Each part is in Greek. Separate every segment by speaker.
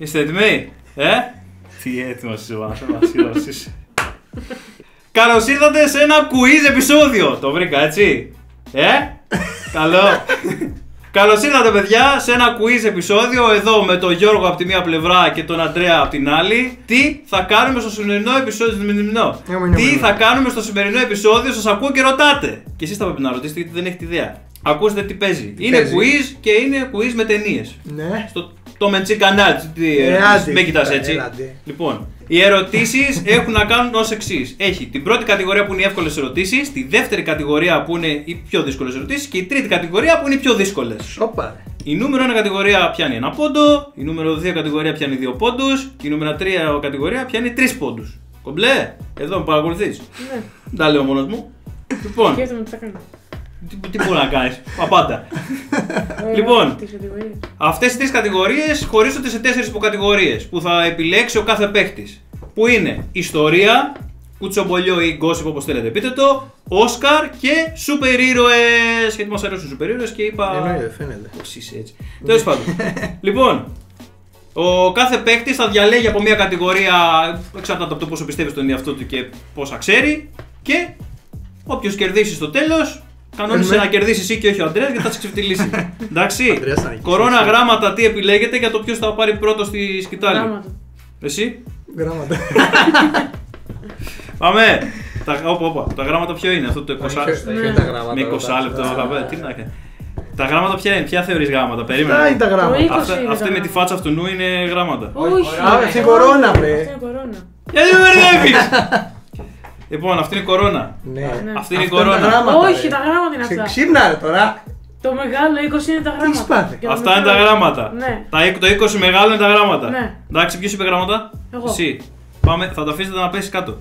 Speaker 1: Είστε έτοιμοι? Τι έτοιμος είσαι, Βασίλος. Καλώς ήρθατε σε ένα quiz επεισόδιο. Το βρήκα, έτσι. Καλό. Καλώς ήρθατε, παιδιά, σε ένα quiz επεισόδιο. Εδώ με τον Γιώργο από τη μία πλευρά και τον Αντρέα από την άλλη. Τι θα κάνουμε στο σημερινό επεισόδιο? Τι θα κάνουμε στο σημερινό επεισόδιο? Σας ακούω και ρωτάτε. Και εσείς θα πρέπει να ρωτήσετε γιατί δεν έχετε ιδέα. Ακούστε τι παίζει. Είναι quiz και είναι quiz με ταινίες.
Speaker 2: Ναι.
Speaker 1: Το Menchi κανάλι. Με κοιτάς έτσι. Λοιπόν, οι ερωτήσεις έχουν να κάνουν ως εξής. Έχει την πρώτη κατηγορία που είναι οι εύκολες ερωτήσεις, τη δεύτερη κατηγορία που είναι οι πιο δύσκολες ερωτήσεις και η τρίτη κατηγορία που είναι οι πιο δύσκολες. Η νούμερο 1 κατηγορία πιάνει 1 πόντο, η νούμερο 2 κατηγορία πιάνει 2 πόντους και η νούμερο 3 κατηγορία πιάνει 3 πόντους. Κομπλέ, εδώ με παρακολουθείς?
Speaker 3: Ναι.
Speaker 1: Δεν τα λέω μόνος μου. Λοιπόν, τι μπορεί να κάνεις, απάντα. Λοιπόν, αυτές οι τρεις κατηγορίες χωρίζονται σε 4 υποκατηγορίες που θα επιλέξει ο κάθε παίκτης. Που είναι ιστορία, κουτσομπολιό ή gossip όπως θέλετε πείτε το, Όσκαρ και σούπερ ήρωες. Γιατί μας αρέσουν σούπερ ήρωες και είπα...
Speaker 2: Εννοείται, φαίνεται.
Speaker 1: Πώς είσαι έτσι. Τέλος πάντων. Λοιπόν, ο κάθε παίκτης θα διαλέγει από μια κατηγορία εξαρτάται από το πόσο πιστεύει στον εαυτό του και πόσα ξέρει. Και όποιος κερδίσει στο τέλος, κανόνισε να κερδίσει εσύ και όχι ο Αντρέας γιατί θα σε ξεφτυλίσει. Εντάξει. Κορώνα γράμματα, τι επιλέγετε για το ποιος θα πάρει πρώτο στη σκητάλη?
Speaker 3: Γράμματα.
Speaker 1: Εσύ?
Speaker 2: Γράμματα.
Speaker 1: Πάμε. Τα γράμματα ποιο είναι αυτό το 20 με 20 λεπτό? Τι να κάνει. Τα γράμματα ποια είναι, ποια θεωρείς γράμματα? Περίμενε.
Speaker 2: Ποια είναι τα γράμματα?
Speaker 1: Αυτή με τη φάτσα αυτού νου είναι γράμματα.
Speaker 3: Όχι.
Speaker 2: Αυτή είναι κορώνα, βρε.
Speaker 1: Γιατί με μπερδεύεις? Λοιπόν, αυτή είναι η κορώνα.
Speaker 2: Ναι.
Speaker 1: Αυτή είναι η κορώνα.
Speaker 3: Όχι, τα γράμματα είναι αυτά.
Speaker 2: Ξύπναρε τώρα.
Speaker 3: Το μεγάλο 20 είναι τα γράμματα.
Speaker 2: πάθει?
Speaker 1: Αυτά είναι τα γράμματα.
Speaker 3: Ναι.
Speaker 1: Το 20 μεγάλο είναι τα γράμματα.
Speaker 3: Ναι.
Speaker 1: Εντάξει, ποιος είπε γράμματα?
Speaker 3: Εγώ.
Speaker 1: Εσύ. Πάμε, θα το αφήσετε να πέσει κάτω.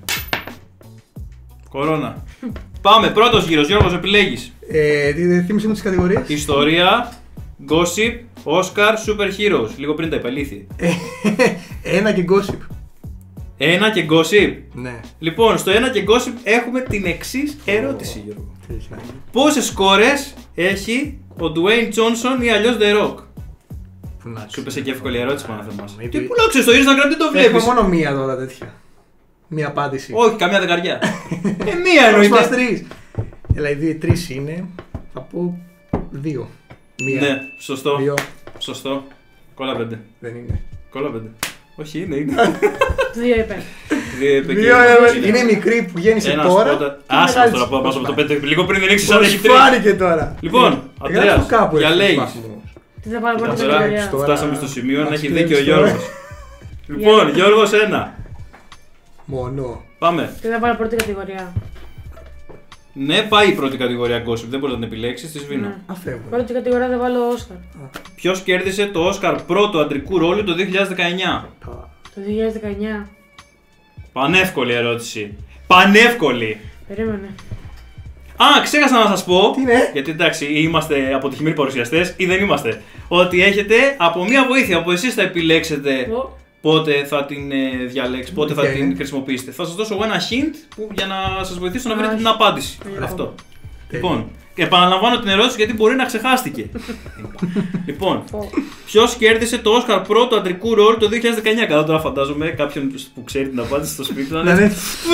Speaker 1: Κορώνα. Πάμε, πρώτος γύρος, Γιώργος, επιλέγεις.
Speaker 2: Θύμισε μου τις κατηγορίες.
Speaker 1: Ιστορία, gossip, Oscar, super heroes. Λίγο πριν τα είπα, ηλίθιε.
Speaker 2: Ένα και gossip.
Speaker 1: Ένα και gossip.
Speaker 2: Ναι.
Speaker 1: Λοιπόν, στο ένα και gossip έχουμε την εξής ερώτηση, Γιώργο. Πόσες κόρες έχει ο Dwayne Johnson ή αλλιώς The Rock? Σου πέσε και εύκολη ερώτηση πάνω θεμάς. Τι πουλάξες το Instagram, τι το βλέπεις?
Speaker 2: Έχουμε μόνο μία τώρα τέτοια. Μία απάντηση.
Speaker 1: Όχι, καμιά δεκαριά. Μία εννοείται.
Speaker 2: Μας τρεις. Δηλαδή τρεις είναι. Θα πω 2. Μία.
Speaker 1: Ναι, σωστό.
Speaker 2: 2.
Speaker 1: Σωστό. Κόλλα 5.
Speaker 2: Δεν είναι.
Speaker 1: Κόλλα 5. Όχι, είναι.
Speaker 3: 2 είπε.
Speaker 2: 2 είναι η μικρή που γέννησε τώρα.
Speaker 1: Άσε μας τώρα που πάμε από το 5. Λίγο πριν δεν ήξερες αν έχει 3.
Speaker 2: Φάνηκε τώρα.
Speaker 1: Λοιπόν, Αντρέας, διαλέγεις.
Speaker 3: Τι θα πάρω πρώτη
Speaker 1: Τώρα
Speaker 3: κατηγορία?
Speaker 1: φτάσαμε στο σημείο να έχει δίκιο ο Γιώργος. Λοιπόν, Γιώργος 1.
Speaker 2: Μόνο.
Speaker 1: Πάμε.
Speaker 3: Τι θα πάρω πρώτη κατηγορία?
Speaker 1: Ναι, πάει η πρώτη κατηγορία gossip. Δεν μπορείς να την επιλέξεις, τη σβήνω.
Speaker 2: Αφεύγω.
Speaker 3: Πρώτη κατηγορία θα βάλω Όσκαρ.
Speaker 1: Ποιος κέρδισε το Όσκαρ πρώτου αντρικού ρόλου το 2019?
Speaker 3: Το 2019.
Speaker 1: Πανεύκολη ερώτηση. Πανεύκολη.
Speaker 3: Περίμενε.
Speaker 1: Α, ξέχασα να σας πω.
Speaker 2: Τι είναι?
Speaker 1: Γιατί εντάξει, είμαστε αποτυχημένοι παρουσιαστές ή δεν είμαστε. Ότι έχετε από μία βοήθεια που εσείς θα επιλέξετε πότε θα την διαλέξετε, πότε θα την χρησιμοποιήσετε. Θα σας δώσω εγώ ένα hint για να σας βοηθήσω να βρείτε την απάντηση. Αυτό. Λοιπόν, επαναλαμβάνω την ερώτηση γιατί μπορεί να ξεχάστηκε. Λοιπόν, ποιος κέρδισε το Όσκαρ πρώτου αντρικού ρόλου το 2019? Κατά τώρα φαντάζομαι κάποιον που ξέρει την απάντηση στο σπίτι του να είναι.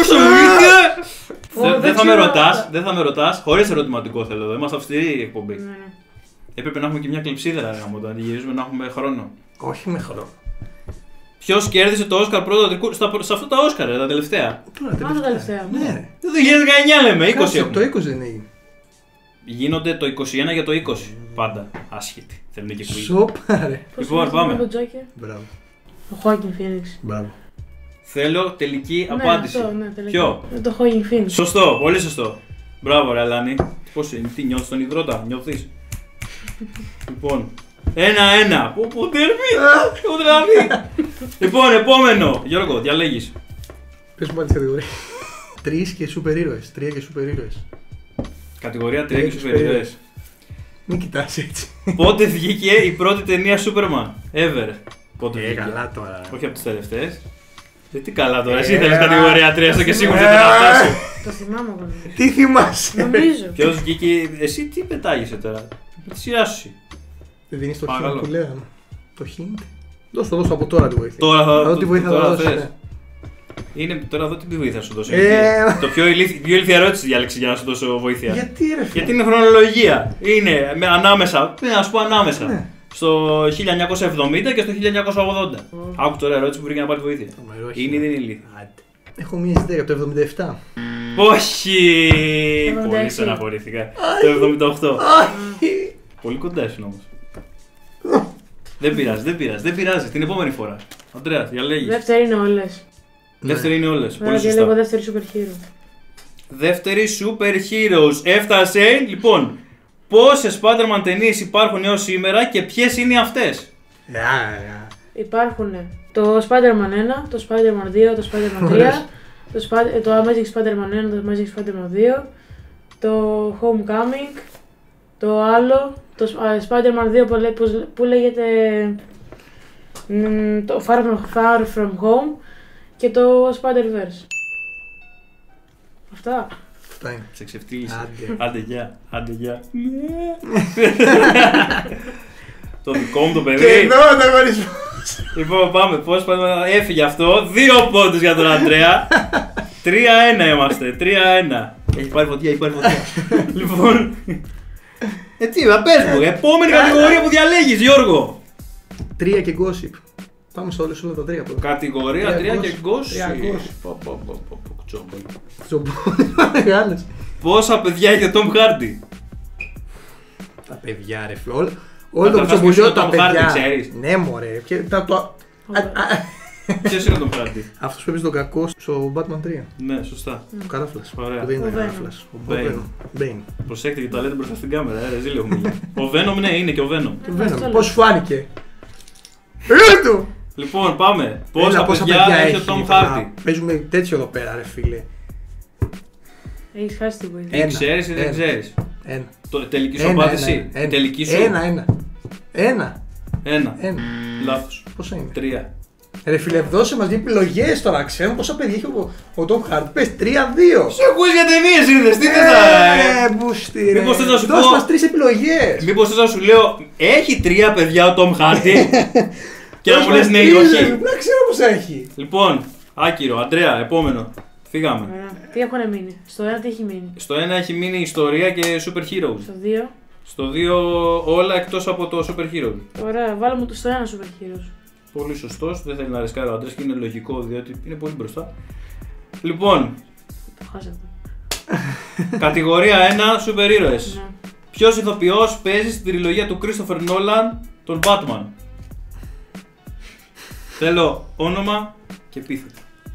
Speaker 1: Δεν θα με ρωτάς, χωρίς ερωτηματικό θέλω εδώ. Είμαστε αυστηροί εκπομπή. Έπρεπε να έχουμε και μια κλειψίδρα να γυρίζουμε να έχουμε χρόνο.
Speaker 2: Όχι με χρόνο.
Speaker 1: Ποιος κέρδισε το Όσκαρ πρώτο αντρικού? Σε αυτά τα Όσκαρ, τα τελευταία.
Speaker 3: Τα τελευταία.
Speaker 2: Ναι.
Speaker 1: Το 2019 λέμε, 20 έχουμε.
Speaker 2: Το 20 δεν έγινε.
Speaker 1: Γίνονται το 21 για το 20. Πάντα άσχετοι. Θέλουν και κουί.
Speaker 2: Σοπάρε.
Speaker 1: Λοιπόν, πάμε.
Speaker 2: Μπράβο.
Speaker 3: Ο Χόκκιν Φίνιξ.
Speaker 2: Μπράβο.
Speaker 1: Θέλω τελική απάντηση. Ποιο?
Speaker 3: Το Χόκκιν Φίνιξ.
Speaker 1: Σωστό, πολύ σωστό. Μπράβο, ρε Αλάνη. Πώς είναι, τι νιώθεις τον υδρότα, νιώθεις? Λοιπόν, 1-1. Πω τραβεί. Λοιπόν, επόμενο. Γιώργο, διαλέγεις.
Speaker 2: Πες μου πάλι τις κατηγορίες. 3 και σούπερ ήρωες. 3 και σούπερ ήρωες.
Speaker 1: Κατηγορία 3 και σούπερ ήρωες.
Speaker 2: Μην κοιτάς έτσι.
Speaker 1: Πότε βγήκε η πρώτη ταινία Superman ever? Πότε βγήκε?
Speaker 2: Καλά τώρα.
Speaker 1: Όχι από τις τελευταίες. Τι καλά τώρα, εσύ θέλεις κατηγορία 3 στο και σίγουρα δεν θα φτάσει.
Speaker 3: Το θυμάμαι εγώ.
Speaker 2: Τι θυμάσαι?
Speaker 3: Νομίζω.
Speaker 1: Ποιος βγήκε, εσύ τι πετάγεσαι τώρα? Με τη σειρά σου.
Speaker 2: Δεν δίνεις το hint που λέγαμε. Το hint. Δώσ' το από τώρα τη βοήθεια.
Speaker 1: Τώρα
Speaker 2: Θα δω τι βοήθεια θα
Speaker 1: τώρα
Speaker 2: δώσει.
Speaker 1: θες.
Speaker 2: Ναι.
Speaker 1: Είναι τώρα εδώ τι βοήθεια θα σου δώσω.
Speaker 2: Ε.
Speaker 1: Το πιο ηλίθια ερώτηση διάλεξε για να σου δώσω βοήθεια.
Speaker 2: Γιατί ρε φίλε.
Speaker 1: Γιατί είναι χρονολογία. Είναι ανάμεσα. Να σου πω ανάμεσα.
Speaker 2: Ναι.
Speaker 1: Στο 1970 και στο 1980. Άκου τώρα ερώτηση που βρήκε να πάρει βοήθεια. Είναι ή δεν είναι ηλίθια.
Speaker 2: Έχω μία ιδέα για το 77.
Speaker 1: Όχι!
Speaker 3: 76.
Speaker 1: Πολύ στεναχωρήθηκα. Το 78.
Speaker 2: Όχι.
Speaker 1: Πολύ κοντά ήσουν όμως. Δεν πειράζει. Την επόμενη φορά. Αντρέα, διαλέγεις.
Speaker 3: Δεύτερη είναι όλες.
Speaker 1: Δεύτερη είναι όλες.
Speaker 3: Άρα
Speaker 1: Πολύ
Speaker 3: διαλέγω
Speaker 1: σωστά.
Speaker 3: δεύτερη super hero.
Speaker 1: Δεύτερη Super Heroes. Έφτασε. Λοιπόν, πόσες Spider-Man ταινίες υπάρχουν έως σήμερα και ποιες είναι αυτές?
Speaker 3: Υπάρχουν το Spider-Man 1, το Spider-Man 2, το Spider-Man 3, το Amazing Spider-Man 1, το Amazing Spider-Man 2, το Homecoming, το άλλο, το Spider-Man 2 που λέγεται το Far From Home και το Spider-Verse. Αυτά.
Speaker 2: Αυτά είναι.
Speaker 1: Σε ξεφτύλισε.
Speaker 2: Άντε.
Speaker 1: Άντε γεια. Το δικό μου το παιδί.
Speaker 2: Και εδώ ο ανταγωνισμός.
Speaker 1: Λοιπόν, πάμε. Πώς πάμε να έφυγε αυτό. 2 πόντους για τον Αντρέα. 3-1 είμαστε. 3-1. Έχει πάρει φωτιά. Λοιπόν. Έτσι, πες μου. Επόμενη κατηγορία που διαλέγεις, Γιώργο.
Speaker 2: 3 και gossip. Πάμε σε όλα τα 3 πρώτα.
Speaker 1: Κατηγορία 3 και gossip.
Speaker 2: Τσομπόνι, μεγάλες.
Speaker 1: Πόσα παιδιά έχει ο Tom Hardy?
Speaker 2: Τα παιδιά ρε φίλε. Όλο το
Speaker 1: Καταρχάς,
Speaker 2: κουτσομπολιό
Speaker 1: ποιος είναι ο
Speaker 2: τα
Speaker 1: Tom
Speaker 2: παιδιά.
Speaker 1: Hardy, ξέρεις?
Speaker 2: Ναι μωρέ.
Speaker 1: Ποιος είναι ο Tom Hardy?
Speaker 2: Αυτός που έπαιζε τον κακό στο Batman 3.
Speaker 1: Ναι, σωστά.
Speaker 2: Ο Καράφλας.
Speaker 1: Ωραία.
Speaker 2: Που δεν
Speaker 3: Ο
Speaker 2: ήταν
Speaker 3: Venom.
Speaker 2: Καράφλας. Ο
Speaker 1: Bane.
Speaker 2: Bane.
Speaker 1: Προσέξτε γιατί τα λέτε μπροστά στην κάμερα, ρεζίλ έχουμε γίνει. Ο Venom, ναι, είναι και ο Venom.
Speaker 2: Το
Speaker 3: αυτό
Speaker 2: Venom.
Speaker 3: λέω.
Speaker 2: Πώς σου φάνηκε. Του!
Speaker 1: Λοιπόν, πάμε.
Speaker 2: Έλα,
Speaker 1: Πόσα παιδιά έχει ο Tom Hardy?
Speaker 2: Παίζουμε τέτοιο εδώ πέρα ρε φίλε.
Speaker 3: Έχεις χάσει την βοήθεια.
Speaker 2: Ένα.
Speaker 1: Ξέρεις ή δεν
Speaker 2: Ένα.
Speaker 1: ξέρεις?
Speaker 2: Ένα.
Speaker 1: Τελική σου απάντηση.
Speaker 2: Ένα.
Speaker 1: Τελική σου.
Speaker 2: Ένα.
Speaker 1: Ένα. Λάθος.
Speaker 2: Πόσα είναι.
Speaker 1: 3.
Speaker 2: Ρε φίλε, δώσε μας δύο επιλογές τώρα. Ξέρουμε πόσα παιδιά έχει ο Tom Hardy. Πες 3-2.
Speaker 1: Σε ακούεις για ταινίες είδες, τι θες να...
Speaker 2: Μπούστη ρε.
Speaker 1: Μήπως θες να σου
Speaker 2: Δώσε
Speaker 1: πω-
Speaker 2: μας 3 επιλογές.
Speaker 1: Μήπως θες να σου λέω, έχει 3 παιδιά ο Tom Hardy? Και να μου λες ναι ή όχι.
Speaker 2: Να ξέρω πόσα έχει.
Speaker 1: Λοιπόν, άκυρο, Αντρέα, επόμενο. Φύγαμε.
Speaker 3: Ωραία. Τι έχουν μείνει. Στο 1 τι έχει μείνει.
Speaker 1: Στο 1 έχει μείνει ιστορία και super heroes.
Speaker 3: Στο 2.
Speaker 1: Στο 2 όλα εκτός από το super hero.
Speaker 3: Ωραία, βάλουμε το στο 1 super heroes.
Speaker 1: Πολύ σωστός, δεν θέλει να ρισκάρει ο άντρας και είναι λογικό διότι είναι πολύ μπροστά. Λοιπόν,
Speaker 3: Το χάσατε.
Speaker 1: κατηγορία 1 super heroes.
Speaker 3: Ναι.
Speaker 1: Ποιος ηθοποιός παίζει στην τριλογία του Christopher Nolan τον Batman? Θέλω όνομα και επίθετο.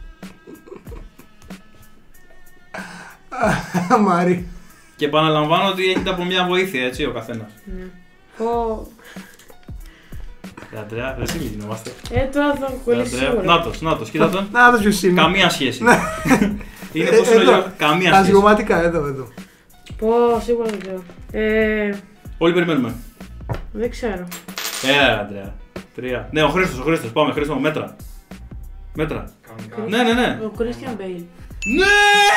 Speaker 2: Μάρι.
Speaker 1: Και επαναλαμβάνω ότι έχετε από μια βοήθεια, έτσι, ο καθένας.
Speaker 3: Ναι. Πω.
Speaker 1: Αντρέα, δεν γινόμαστε.
Speaker 3: Τώρα θα κολλήσει σίγουρα.
Speaker 1: Νάτος, κοίτα τον.
Speaker 2: Να δω ποιος είναι.
Speaker 1: Καμία σχέση. Είναι πώς είναι ο Γιώργος, καμία
Speaker 2: Τα
Speaker 1: σχέση.
Speaker 2: ζυγωματικά, εδώ.
Speaker 3: Πω, σίγουρα δεν ξέρω.
Speaker 1: Όλοι περιμένουμε.
Speaker 3: Δεν ξέρω.
Speaker 1: Αντρέα. 3. Ναι, ο Χρήστος, πάμε, Χρήστο, μέτρα. Μέτρα. Ναι.
Speaker 3: Ο Christian Bale.
Speaker 1: Ναι!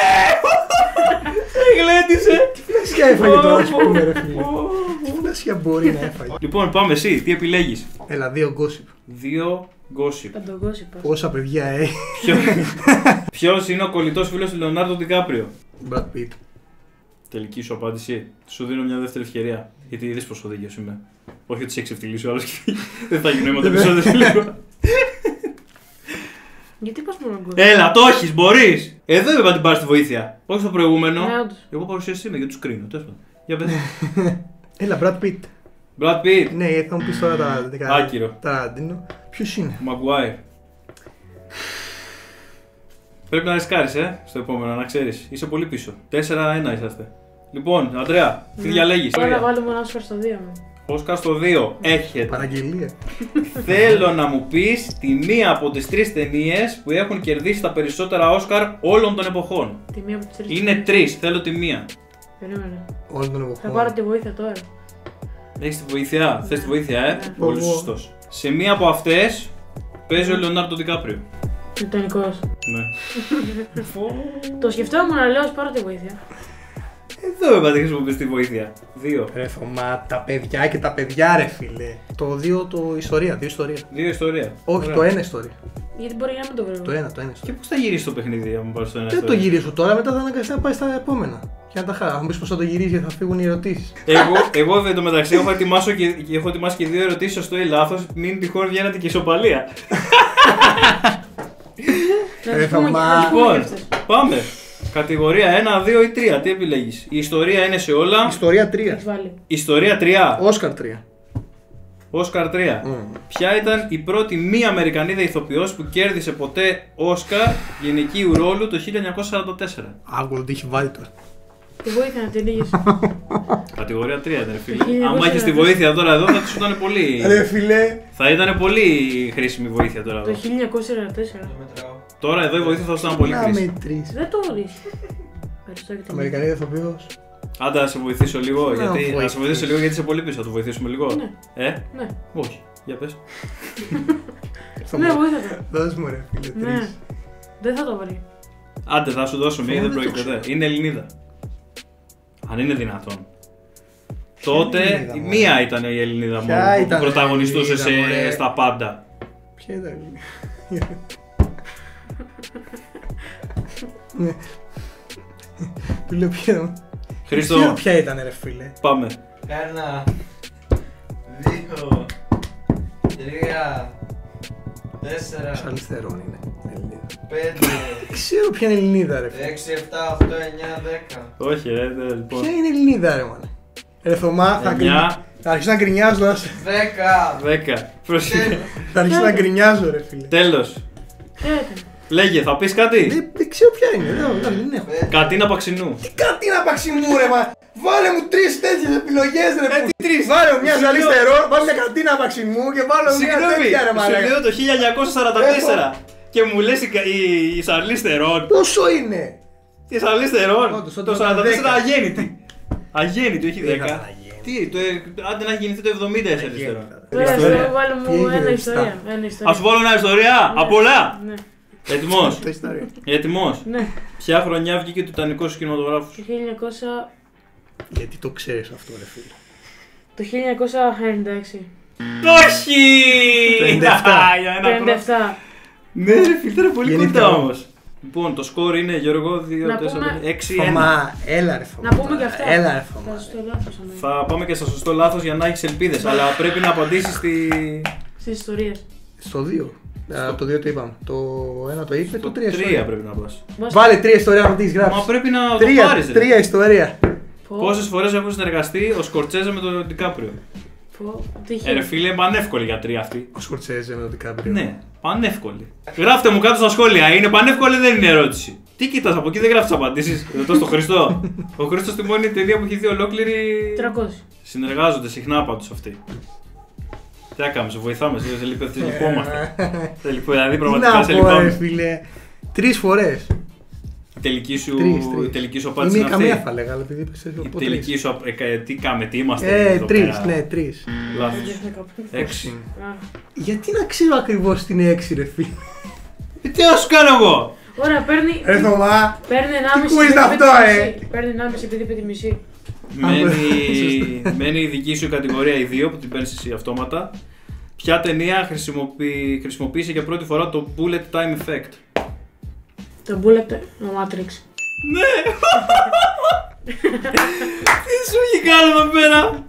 Speaker 1: Γλέντισε!
Speaker 2: Τι φλασιά έφαγε τώρα, ας πούμε, ρε φίλε. Τι φλασιά μπορεί να έφαγε.
Speaker 1: Λοιπόν, πάμε εσύ, τι επιλέγεις?
Speaker 2: Έλα, 2 gossip.
Speaker 1: 2 gossip.
Speaker 3: Θα τον κόσει πας.
Speaker 2: Πόσα παιδιά έχει.
Speaker 1: Ποιος είναι ο κολλητός φίλος του Λεωνάρντο Ντικάπριο?
Speaker 2: Brad Pitt.
Speaker 1: Τελική σου απάντηση. Σου δίνω μια δεύτερη ευκαιρία. Γιατί είδες πόσο δίκαιος είμαι. Όχι ότι σε εξευτελίσει ο άλλος και δεν θα γίνει αίματα επεισόδιο σε λίγο.
Speaker 3: Γιατί πας μόνο γκολ.
Speaker 1: Έλα, το έχεις, μπορείς! Εδώ είπα να την πάρεις τη βοήθεια. Όχι στο προηγούμενο.
Speaker 3: Ναι, όντως.
Speaker 1: Εγώ παρουσιαστή είμαι γιατί τους κρίνω. Τέλος πάντων. Για πες.
Speaker 2: Έλα, Brad Pitt.
Speaker 1: Brad Pitt.
Speaker 2: Ναι, θα μου πεις τώρα τα
Speaker 1: Άκυρο.
Speaker 2: Ταραντίνο. Ποιος είναι.
Speaker 1: Maguire. Πρέπει να ρισκάρεις, στο επόμενο, να ξέρεις. Είσαι πολύ πίσω. 4-1 είσαστε. Λοιπόν, Αντρέα, τι διαλέγεις?
Speaker 3: Τώρα να βάλουμε ένα Όσκαρ στο 2 μου.
Speaker 1: Όσκαρ στο 2 έχετε.
Speaker 2: Παραγγελία.
Speaker 1: Θέλω να μου πεις τη μία από τις 3 ταινίες που έχουν κερδίσει τα περισσότερα Όσκαρ όλων των εποχών.
Speaker 3: Τη μία από τις 3.
Speaker 1: Είναι 3, θέλω τη μία.
Speaker 3: Περίμενε.
Speaker 2: Όλων των
Speaker 3: Θα πάρω
Speaker 2: εποχών.
Speaker 3: τη βοήθεια τώρα.
Speaker 1: Έχεις τη βοήθεια, θες τη βοήθεια,
Speaker 3: Ναι.
Speaker 1: Πολύ
Speaker 2: Εγώ.
Speaker 1: σωστός. Σε μία από αυτές παίζει ο Λεωνάρντο Ντικάπριο.
Speaker 3: Τιτανικός.
Speaker 1: Ναι.
Speaker 3: Το σκεφτόμουν να λέω, ας πάρω τη βοήθεια.
Speaker 1: Εδώ είπατε χρησιμοποιήσει τη βοήθεια. 2.
Speaker 2: Ρε Θωμά, τα παιδιά και τα παιδιά, ρε φίλε. Το 2 το ιστορία, 2 ιστορία.
Speaker 1: 2 ιστορία.
Speaker 2: Όχι,
Speaker 1: Ωραία.
Speaker 2: το 1 ιστορία.
Speaker 3: Γιατί μπορεί να μην το βρω.
Speaker 2: Το 1
Speaker 1: Και
Speaker 2: ιστορία.
Speaker 1: πώ θα γυρίσει το παιχνίδι, αν πάρει το ένα
Speaker 2: Δεν το
Speaker 1: ιστορία.
Speaker 2: γυρίσω τώρα, μετά θα αναγκαστεί να πάει στα επόμενα. Για να τα χάσει. Αν πει πώ θα το γυρίσει, θα φύγουν οι ερωτήσει.
Speaker 1: Εγώ εν τω μεταξύ έχω ετοιμάσει και 2 ερωτήσεις σωστό ή λάθος. Μην τυχόν βγαίνατε και ισοπαλία.
Speaker 3: Να
Speaker 2: Ρε
Speaker 3: τις πούμε
Speaker 2: Θωμά.
Speaker 3: να τις πούμε
Speaker 1: Λοιπόν,
Speaker 3: και αυτές.
Speaker 1: πάμε. Κατηγορία 1, 2 ή 3. Τι επιλέγεις? Η ιστορία είναι σε όλα.
Speaker 2: Ιστορία 3.
Speaker 3: Έχεις βάλει.
Speaker 1: Ιστορία 3.
Speaker 2: Όσκαρ 3.
Speaker 1: Όσκαρ 3. Ποια ήταν η πρώτη μη Αμερικανίδα ηθοποιός που κέρδισε ποτέ Όσκαρ γυναικείου ρόλου το 1944?
Speaker 2: Άκου τι έχει βάλει τώρα.
Speaker 3: Τη βοήθεια να την λίγες.
Speaker 1: Κατηγορία 3 ήταν, φίλε.
Speaker 3: Το 1944.
Speaker 1: Αν έχεις τη βοήθεια τώρα εδώ θα σου ήταν πολύ.
Speaker 2: Ρε φίλε.
Speaker 1: Θα ήταν πολύ χρήσιμη βοήθεια τώρα
Speaker 3: Το
Speaker 1: εδώ.
Speaker 3: 1944.
Speaker 1: Τώρα εδώ η βοήθεια θα σου ήταν πολύ
Speaker 2: Να
Speaker 1: χρήσιμη.
Speaker 2: μετρήσει.
Speaker 3: Δεν το ορίσει. Ευχαριστώ για την
Speaker 2: Αμερικανίδα ηθοποιός.
Speaker 1: Άντε να σε βοηθήσω λίγο,
Speaker 2: Να
Speaker 1: γιατί, να σε
Speaker 2: βοηθήσεις.
Speaker 1: βοηθήσω λίγο γιατί είσαι πολύ πίσω. Θα το βοηθήσουμε λίγο.
Speaker 3: Ναι.
Speaker 1: Ναι. Όχι. Για πες.
Speaker 3: Ναι, βοήθησα.
Speaker 2: Δώσ' μου ρε φίλε.
Speaker 3: Ναι.
Speaker 2: 3.
Speaker 3: Δεν θα το βρει.
Speaker 1: Άντε θα σου δώσω μία, δεν
Speaker 2: Δεν το
Speaker 1: πρόκειται
Speaker 2: ξέρω.
Speaker 1: ποτέ. Είναι Ελληνίδα. Αν είναι δυνατόν. Τότε
Speaker 2: Ελληνίδα,
Speaker 1: η
Speaker 2: μωρέ?
Speaker 1: μία ήταν η Ελληνίδα
Speaker 2: Ποια
Speaker 1: μόνο που
Speaker 2: ήταν η
Speaker 1: πρωταγωνιστούσε
Speaker 2: Ελληνίδα, μωρέ?
Speaker 1: στα πάντα.
Speaker 2: Ποια ήταν η. Ναι. Του λέω ποια. Ξέρω
Speaker 1: Χρήστο,
Speaker 2: ποια ήταν ρε φίλε.
Speaker 1: πάμε.
Speaker 4: 1, 2, 3, 4,
Speaker 2: Σαλιστερών είναι. Ελληνίδα.
Speaker 4: 5,
Speaker 2: Ξέρω ποια είναι Ελληνίδα ρε
Speaker 4: 6,
Speaker 2: φίλε.
Speaker 4: 7, 8, 9, 10.
Speaker 1: Όχι, λοιπόν.
Speaker 2: Ποια είναι Ελληνίδα ρε μάνα. Ρε Θωμά, θα
Speaker 1: 9,
Speaker 2: θα αρχίσω να γκρινιάζω.
Speaker 4: 10.
Speaker 1: 10. Πρόσεχε.
Speaker 2: Θα αρχίσω να γκρινιάζω ρε φίλε.
Speaker 1: Τέλος.
Speaker 3: Ποια ήταν.
Speaker 1: Λέγε, θα πεις κάτι.
Speaker 2: Δεν ξέρω ποια είναι. Δεν έχω.
Speaker 1: Κατίνα Παξινού.
Speaker 2: Κάτι να παξιμού ρε μα. Βάλε μου 3 τέτοιες επιλογές ρε.
Speaker 1: τι τρεις?
Speaker 2: Βάλε μου μια
Speaker 1: Σου λέω-
Speaker 2: ζαλιστερό, βάλε μια κατίνα παξιμού και βάλε μου μια
Speaker 1: Συγγνώμη,
Speaker 2: τέτοια ρε
Speaker 1: σου
Speaker 2: μαλάκα.
Speaker 1: λέω το 1944 και μου λες η Σαρλί Στερόν.
Speaker 2: Πόσο είναι.
Speaker 1: Η Σαρλί Στερόν.
Speaker 2: Όντως,
Speaker 1: Το
Speaker 2: όντως,
Speaker 1: 44
Speaker 2: 10.
Speaker 1: αγέννητη. Αγέννητη, όχι
Speaker 2: Δεν
Speaker 1: 10.
Speaker 2: θα αγέννητη.
Speaker 1: Τι, άντε να γεννηθεί το 70 η Σαρλί Στερόν.
Speaker 3: Τώρα
Speaker 2: Ιστορία.
Speaker 3: θέλω βάλω
Speaker 2: Τι
Speaker 3: μου
Speaker 2: έγινε,
Speaker 3: ένα
Speaker 2: ρε,
Speaker 3: ιστορία.
Speaker 2: στα.
Speaker 3: Ένα ιστορία.
Speaker 1: Α σου βάλω μια ιστορία,
Speaker 3: Ναι.
Speaker 1: απ' πολλά.
Speaker 3: Ναι.
Speaker 1: Έτοιμος.
Speaker 2: Το ιστορία.
Speaker 1: Έτοιμος.
Speaker 3: Ναι.
Speaker 1: Ποια χρονιά βγήκε το Τιτανικό στους κινηματογράφους?
Speaker 3: Το 1900.
Speaker 2: Γιατί το ξέρεις αυτό ρε φίλε.
Speaker 3: Το 1996.
Speaker 1: Όχι!
Speaker 2: 57.
Speaker 1: Για ένα χρόνο.
Speaker 3: 57.
Speaker 1: Ναι, ρε φίλε, ήταν πολύ
Speaker 2: Γεννήθηκα
Speaker 1: κοντά
Speaker 2: εγώ.
Speaker 1: όμως. Λοιπόν, το σκορ είναι Γιώργο 2,
Speaker 3: Να
Speaker 1: 4,
Speaker 3: πούμε-
Speaker 1: 6, 1.
Speaker 2: Θωμά, έλα ρε Θωμά.
Speaker 3: Να πούμε και αυτά.
Speaker 2: Έλα ρε
Speaker 3: Θα
Speaker 2: Θωμά.
Speaker 3: στο λάθος αμέσως.
Speaker 1: Θα πάμε και στο σωστό λάθος για να έχεις ελπίδες, αλλά πρέπει να απαντήσεις στη.
Speaker 3: Στις ιστορίες.
Speaker 2: Στο 2. Το 2 το είπαμε. Το 1 το είπε, το 3
Speaker 1: 3
Speaker 2: ιστορία.
Speaker 1: πρέπει να πας.
Speaker 2: Βάλε 3 ιστορία να τις
Speaker 1: Μα
Speaker 2: γράψεις.
Speaker 1: πρέπει να το πάρεις.
Speaker 2: 3 ιστορία.
Speaker 1: Πόσες φορές έχουν συνεργαστεί ο Σκορτσέζε με τον Ντικάπριο? Ρε φίλε, πανεύκολη για 3 αυτή.
Speaker 2: Ο Σκορτσέζε με τον Ντικάπριο.
Speaker 1: Ναι, πανεύκολη. Γράφτε μου κάτω στα σχόλια, είναι πανεύκολη ή δεν είναι ερώτηση. Τι κοιτάς, από εκεί δεν γράφεις απαντήσεις. Ρωτώ στο Χριστό. Ο Χριστός τη μόνη ταινία που έχει δει ολόκληρη.
Speaker 3: 300.
Speaker 1: Συνεργάζονται συχνά πάντως αυτοί. Τι έκαμε, σε βοηθάμε, σε λυπόμαστε. Δηλαδή
Speaker 2: Τι
Speaker 1: πραγματικά
Speaker 2: να
Speaker 1: σε
Speaker 2: πω ρε
Speaker 1: λυπάμαι.
Speaker 2: φίλε. 3 φορές.
Speaker 1: Η τελική σου,
Speaker 2: Τρεις.
Speaker 1: η τελική σου
Speaker 2: Ή
Speaker 1: απάντηση
Speaker 2: μία
Speaker 1: είναι
Speaker 2: καμία
Speaker 1: αυτή.
Speaker 2: θα λέγα, αλλά επειδή είπες
Speaker 1: Η
Speaker 2: από
Speaker 1: τελική
Speaker 2: τρεις.
Speaker 1: σου τι κάμε, τι είμαστε. εδώ
Speaker 2: 3,
Speaker 1: πέρα.
Speaker 2: ναι, 3.
Speaker 1: Λάθος. 6.
Speaker 2: Γιατί να ξέρω ακριβώς την 6 ρε φίλε.
Speaker 1: Τι να σου κάνω εγώ.
Speaker 3: Ωραία, παίρνει.
Speaker 2: Ρε Θωμά.
Speaker 3: Παίρνει 1,5
Speaker 2: quiz είναι αυτό,
Speaker 3: Παίρνει 1,5 επειδή είπε τη μισή.
Speaker 1: Μένει η δική σου κατηγορία οι 2 που την παίρνεις εσύ αυτόματα. Ποια ταινία χρησιμοποίησε για πρώτη φορά το bullet time effect?
Speaker 3: Το bullet, ο Matrix.
Speaker 1: Ναι! Τι σου έχει κάνει εδώ πέρα?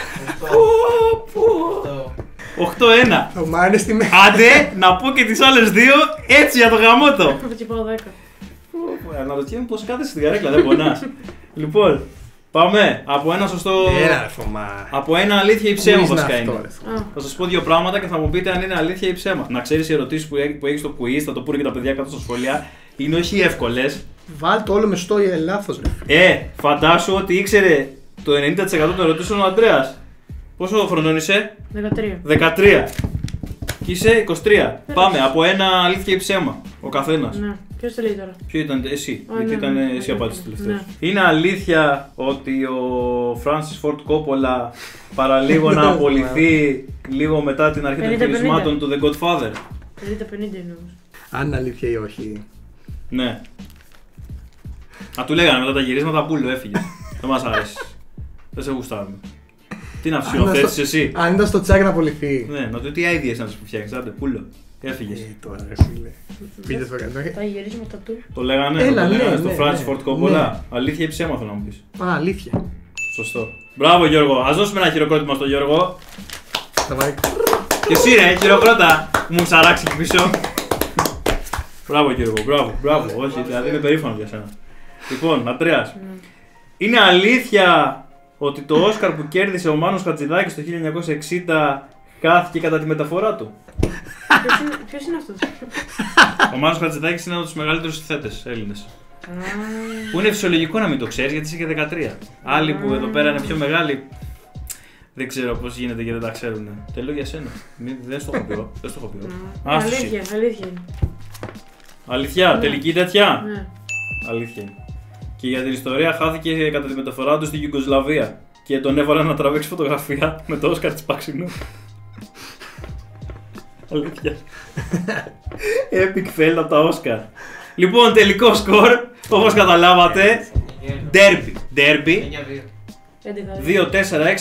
Speaker 1: 8-1.
Speaker 2: Θωμά είναι στη μέση.
Speaker 1: Άντε, να πω και τις άλλες 2 έτσι για το γαμότο.
Speaker 3: Θα και πάω 10.
Speaker 1: Αναρωτιέμαι πως κάθεσαι στην καρέκλα, δεν πονάς. Λοιπόν, πάμε από ένα σωστό.
Speaker 2: Έλα ρε Θωμά.
Speaker 1: Από ένα αλήθεια ή ψέμα
Speaker 2: Quiz είναι
Speaker 1: βασικά
Speaker 2: αυτό,
Speaker 1: είναι.
Speaker 2: ρε Θωμά.
Speaker 3: Α,
Speaker 1: Θα σας πω 2 πράγματα και θα μου πείτε αν είναι αλήθεια ή ψέμα. Να ξέρεις οι ερωτήσεις που έχεις στο quiz, θα το πούνε και τα παιδιά κάτω στα σχόλια, είναι όχι εύκολες.
Speaker 2: Βάλ το όλο με στο λάθος ρε φίλε.
Speaker 1: Φαντάσου ότι ήξερε το 90% των ερωτήσεων ο Αντρέας. Πόσο χρονών είσαι?
Speaker 3: 13.
Speaker 1: 13. Και είσαι 23. Πάμε από ένα αλήθεια ή ψέμα. Ο καθένας.
Speaker 3: Ναι. Ποιος το λέει τώρα?
Speaker 1: Ποιο ήταν εσύ,
Speaker 3: Α,
Speaker 1: γιατί
Speaker 3: ναι,
Speaker 1: ήταν
Speaker 3: ναι,
Speaker 1: εσύ
Speaker 3: ναι,
Speaker 1: απάντηση
Speaker 3: ναι.
Speaker 1: τελευταίος. Είναι αλήθεια ότι ο Francis Ford Coppola παραλίγο να απολυθεί λίγο μετά την αρχή των
Speaker 3: 50-50.
Speaker 1: γυρισμάτων του The Godfather?
Speaker 3: 50-50 είναι όμως.
Speaker 2: Αν είναι αλήθεια ή όχι.
Speaker 1: Ναι. Να του λέγανε μετά τα γυρίσματα, πούλο, έφυγε. Δεν μας αρέσει. Δεν σε γουστάρουμε. Τι να ψηφοθέτεις εσύ.
Speaker 2: Αν ήταν στο τσάκι να απολυθεί.
Speaker 1: Ναι, να το τι ideas να σου φτιάξεις. Άντε, πούλο. Έφυγες.
Speaker 2: Τώρα ρε φίλε. Πείτε το κατώ.
Speaker 3: Θα γυρίσουμε τα του.
Speaker 1: Το λέγανε,
Speaker 2: Έλα,
Speaker 1: το λέγανε
Speaker 2: ναι,
Speaker 1: στο
Speaker 2: ναι,
Speaker 1: Francis
Speaker 2: ναι.
Speaker 1: Ford Coppola. Αλήθεια ή ψέμα θέλω να μου πεις.
Speaker 2: Α, αλήθεια.
Speaker 1: Σωστό. Μπράβο Γιώργο. Ας δώσουμε ένα χειροκρότημα στον Γιώργο.
Speaker 2: Θα βάλει.
Speaker 1: Και εσύ ρε, χειροκρότα. Μου σαράξει εκεί πίσω. Μπράβο Γιώργο, μπράβο. Όχι, δηλαδή είμαι περήφανο για σένα. Λοιπόν, Αντρέας. Είναι αλήθεια ότι το Όσκαρ που κέρδισε ο Μάνος Χατζηδάκης το 1960 χάθηκε κατά τη μεταφορά του.
Speaker 3: Ποιος είναι αυτός?
Speaker 1: Ο Μάνος Χατζηδάκης είναι ένα από τους μεγαλύτερους θέατες Έλληνες. Που είναι φυσιολογικό να μην το ξέρεις γιατί είσαι και 13. Άλλοι που εδώ πέρα είναι πιο μεγάλοι, δεν ξέρω πώς γίνεται και δεν τα ξέρουν. Τελειώ για σένα. Δεν στο έχω πει εγώ.
Speaker 3: Αλήθεια είναι.
Speaker 1: Αλήθεια, τελική τέτοια.
Speaker 3: Ναι.
Speaker 1: Αλήθεια είναι. Και για την ιστορία χάθηκε κατά τη μεταφορά του στη Ιουγκοσλαβία. Και τον έβαλαν να τραβήξει φωτογραφία με το Όσκαρ της Παξινού. Αλήθεια. Epic fail από τα Όσκαρ. Λοιπόν, τελικό σκορ, όπως καταλάβατε. Derby. 2, 4, 6, 7, 8. 8,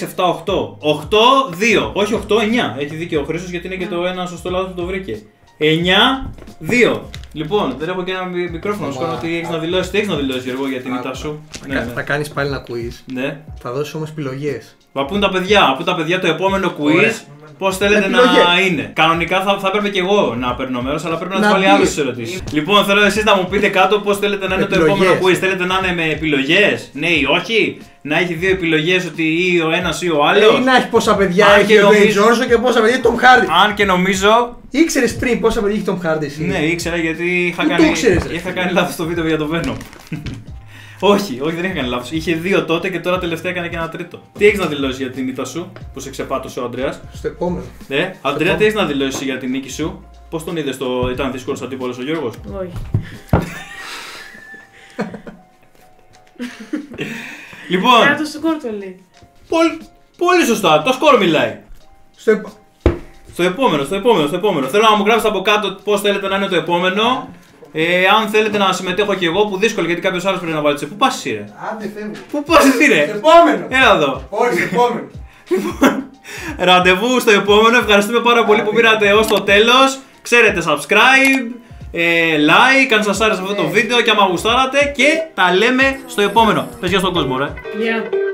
Speaker 1: 2. Όχι 8, 9. Έχει δίκιο ο Χρήστος γιατί είναι και το ένα σωστό λάθος που το βρήκε. 9, 2. Λοιπόν, δεν έχω και ένα μικρόφωνο. Σκόρω ότι έχεις να δηλώσεις. Τι έχεις να δηλώσεις, Γιώργο, για την ήττα σου.
Speaker 2: Θα κάνεις πάλι ένα quiz.
Speaker 1: Ναι.
Speaker 2: Θα δώσεις όμως επιλογές.
Speaker 1: Μα πού είναι τα παιδιά το επόμενο quiz. Πώς θέλετε να είναι. Κανονικά θα έπρεπε και εγώ να παίρνω μέρος, αλλά πρέπει να τους βάλει άλλες ερωτήσεις. Λοιπόν, θέλω εσείς να μου πείτε κάτω πώς θέλετε να είναι το επόμενο quiz. Θέλετε να είναι με επιλογές, ναι ή όχι. Να έχει δύο επιλογές ότι ή ο ένας ή ο άλλος.
Speaker 2: Ή να έχει πόσα παιδιά έχει ο Dwayne Johnson και πόσα παιδιά έχει Tom Hardy.
Speaker 1: Αν και νομίζω.
Speaker 2: Ήξερες πριν πόσα παιδιά έχει Tom Hardy.
Speaker 1: Ναι, ήξερα γιατί είχα κάνει λάθος στο βίντεο για το Venom. Όχι, δεν είχα κάνει λάθος. Είχε δύο τότε και τώρα τελευταία έκανε και ένα τρίτο. Τι έχεις να δηλώσεις για την ήττα σου που σε ξεπάτωσε ο Ανδρέας?
Speaker 2: Στο επόμενο.
Speaker 1: Ναι, Ανδρέα, τι έχεις να δηλώσεις για την νίκη σου? Πώς τον είδες, ήταν δύσκολος αντίπολος ο Γιώργος?
Speaker 3: Όχι.
Speaker 1: Λοιπόν.
Speaker 3: Το σκορ το λέει.
Speaker 1: Πολύ σωστά, το σκορ μιλάει. Στο επόμενο. Θέλω να μου γράψετε από κάτω πώς θέλετε να είναι το επόμενο. Αν θέλετε να συμμετέχω κι εγώ, που δύσκολο γιατί κάποιος άλλος πρέπει να βάλει. Πού πας εσύ ρε?
Speaker 2: Άντε φεύγω.
Speaker 1: Πού πας εσύ ρε?
Speaker 2: Επόμενο.
Speaker 1: Έλα εδώ.
Speaker 2: Όχι, επόμενο.
Speaker 1: Λοιπόν, ραντεβού στο επόμενο. Ευχαριστούμε πάρα πολύ που πήρατε έως το τέλος. Ξέρετε, subscribe, like, αν σας άρεσε αυτό το βίντεο και άμα γουστάρατε και τα λέμε στο επόμενο. Πες γεια στον κόσμο ρε.
Speaker 3: Γεια.